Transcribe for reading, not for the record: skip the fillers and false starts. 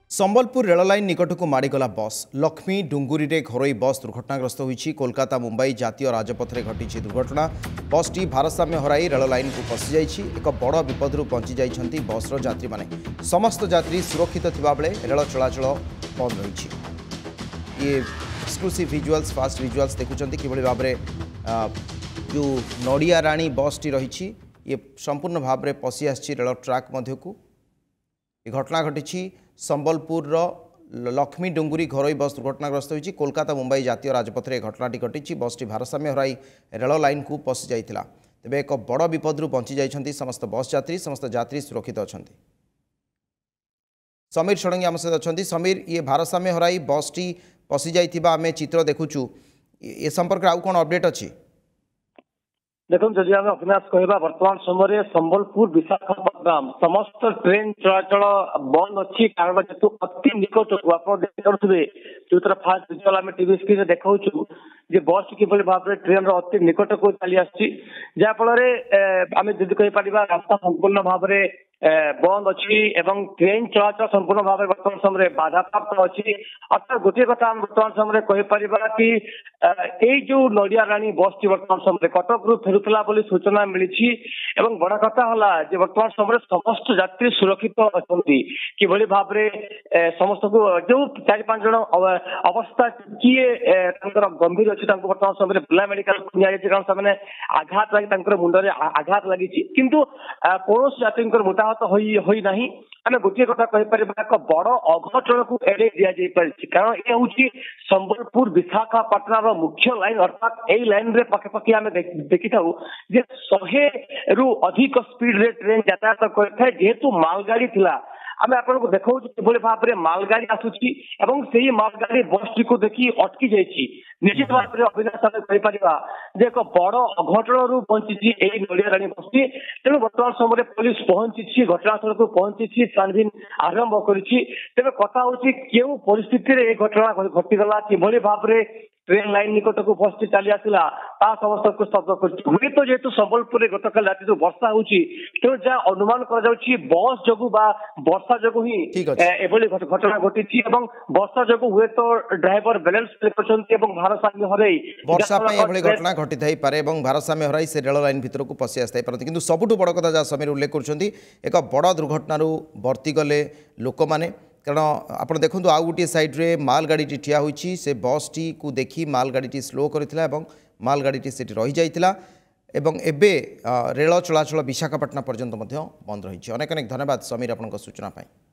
Sambalpur rail line निकट को माड़गला बस लक्ष्मी डुंगुरी रे घरोई बस दुर्घटनाग्रस्त होती। कोलकाता मुंबई जातीय राजपथ में घटी दुर्घटना। बसटी भारसाम्य हराई रेल लाइन को पशि जाइछि। एक बड़ विपदु बंची जाइछन्ति बस यात्री माने। समस्त यात्री सुरक्षित थिबा बेले रेल चलाचल बंद रही। ये एक्सक्लूसिव विजुअल्स फास्ट विजुअल्स देखुछन्ति किभଳି भाबरे जो नड़िया राणी बसटी रही ये संपूर्ण भाव में पशि आछि रेल ट्रैक मध्यकू। ये घटना घटी संबलपुर लक्ष्मी डुंगुरी घरोई बस दुर्घटनाग्रस्त होती। कोलकाता मुंबई जातीय राजपथ में घटनाटी घटी। बसटी भारसाम्य हराई रेल लाइन को पशि जाइथिला। तेबे एक बड़ विपदु बंची जाइछन्ति समस्त बस यात्री। समस्त यात्री सुरक्षित अछन्ति। समीर षडंगी आम सहित अछन्ति। समीर, ये भारसाम्य हराई बसटी पशि जाइथिबा आमे चित्र देखुछु, ए संपर्क आउ कोन अपडेट अछि? देखो जदि आम अविनाश कहवा वर्तमान समय संबलपुर विशाखापट्टनम समस्त ट्रेन चलाचल बंद अच्छी कारण जेतु अति निकट को आप देखिए जो तरह फास्ट विजुअल आम टीवी स्क्रीन देखा जे बस किभली भाव में ट्रेन अति निकट को चली आसी जहाँफल आम जदि कहीपर रास्ता संपूर्ण भाव में बंद अच्छी एवं ट्रेन चलाचल संपूर्ण भाव में वर्तमान समय बाधाप्राप्त अच्छी। अर्थात गोटे कथा वर्तमान समय कहीपर कि यही जो नड़िया राणी बस टी वर्तमान समय कटक रु फेरुला सूचना मिली। बड़ कथा है वर्तमान समय समस्त यात्री सुरक्षित अच्छा किभली भाव में समस्त को जो 4-5 जन अवस्था किए गंभीर अच्छी वर्तमान समय बुला मेडिकल कारण से आघात लगी मुंडे आघात लगी किंतु कौन यात्री मुताहत होना। आम गोटे कथा कहीपर एक बड़ अघटन को एड़े दि जापारी कारण ये हूँ संबलपुर विशाखापट्टनम मुख्य लाइन। अर्थात यही लाइन रे पाखापाखि आम देखी था 100 रु अधिक स्पीड रे ट्रेन यातायात करता जेहेतु मालगाड़ी थिला। आम आपको देखा किभली भाव में मालगाड़ी आसूची एवं से ही मालगाड़ी बस टी को देखी अटकी जाइए। निश्चित भाव में अविनाश कहीपर एक बड़ अघटन रु बंची नड़िया राणी बस टी। तेणु वर्तमान समय पुलिस पहुंची घटनास्थल को पहुंची छानबीन आरंभ करी। तेज कथा हूँ क्यों परिस्थिति घटना घटीगला किभली भाव में ट्रेन लाइन निकट को बस टी चली आसला समस्त को स्तब्ध कर तो जेहेतु संबलपुर गतकाल राति जो वर्षा होती तेणु जहाँ अनुमान कर बस जो वर्षा जो ही घटना घटी वर्षा जो हुए तो ड्राइवर बैलेंस भारसाम्य हर वर्षा घटना घटी थाईपे भारसाम्य हराई से रेल लाइन भितर को पशि आसि पारती। किंतु सबुठ बड़ कथा जहाँ समीर उल्लेख कर एक बड़ दुर्घटन बर्ती गले लोक मैंने कारण आप देखो आउ गोटे साइड्रे मालगाड़ी ठिया होती से बस टी को देखी मालगाड़ी स्लो करथिला एवं मालगाड़ी से रही जाइथिला एवं एबे रेल चलाचल विशाखापट्टनम पर्यंत बंद रही। अनेक अनेक धन्यवाद समीर आपन सूचना पाई।